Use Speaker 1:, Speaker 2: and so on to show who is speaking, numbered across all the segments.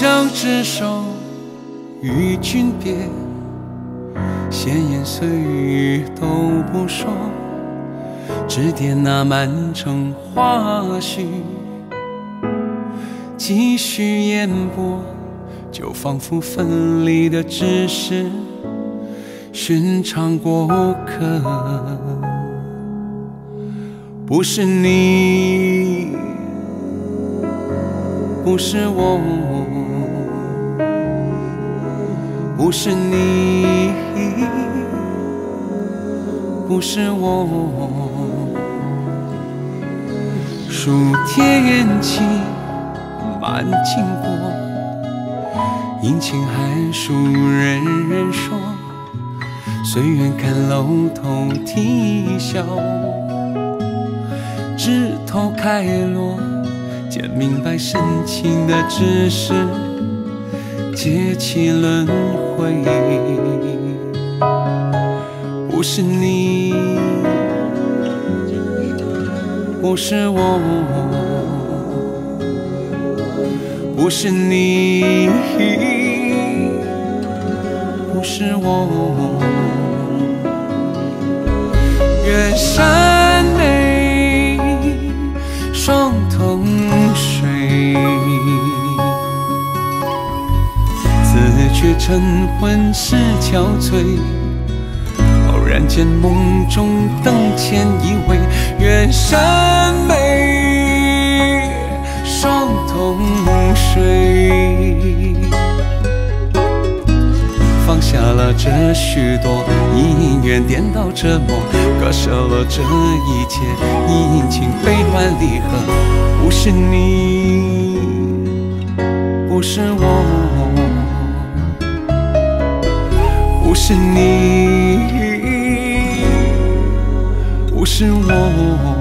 Speaker 1: 相执手与君别，闲言碎语都不说，只点那满城花絮，继续烟波，就仿佛分离的只是寻常过客。不是你，不是我，不是你，不是我。数天晴，满经过，阴晴寒暑人人说，随缘看楼头啼笑，枝头开落，渐明白深情的只是劫起轮回。不是你，不是我，不是你，不是我。远山眉，双瞳水，自觉晨昏是憔悴。偶然间梦中灯前依偎，远山眉，双瞳水。放下了这许多，因缘颠倒折磨，割舍了这一切，阴晴悲欢离合。不是你，不是我，不是你，不是我。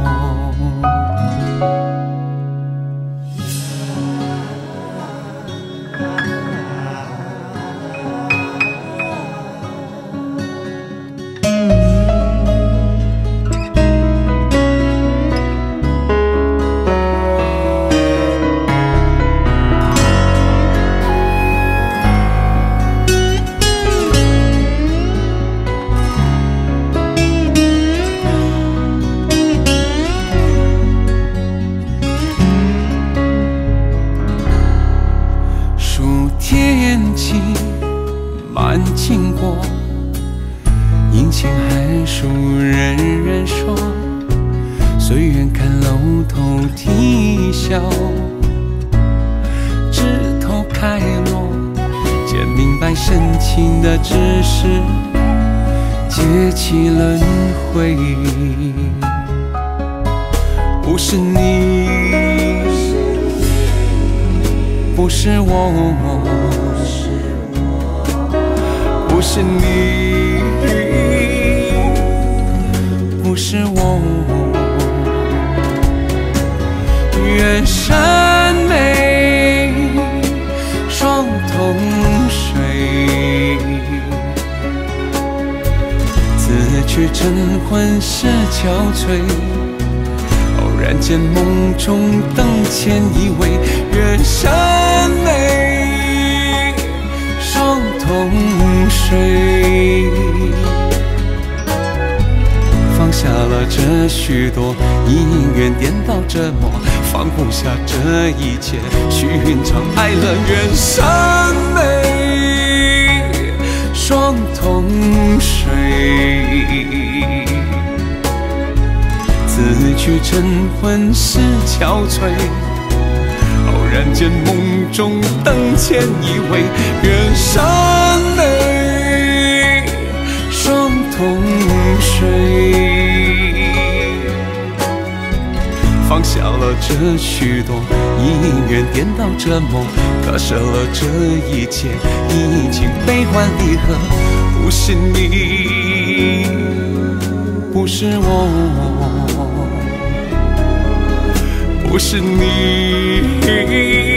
Speaker 1: 满经过，阴晴寒暑人人说，随缘看楼头啼笑，枝头开落，渐明白深情的只是劫起轮回。不是你，不是我，不是你，不是我。远山眉，双瞳水，自觉晨昏是憔悴。偶然间梦中灯前依偎，远山眉，双瞳水。放下了这许多，因缘颠倒折磨，放不下这一切，寻常爱了。远山眉，双瞳水，自觉晨昏是憔悴。偶然间梦中灯前依偎，远山眉，双瞳水。放下了这许多，因缘颠倒折磨，割舍了这一切，已经悲欢离合。不是你，不是我，不是你，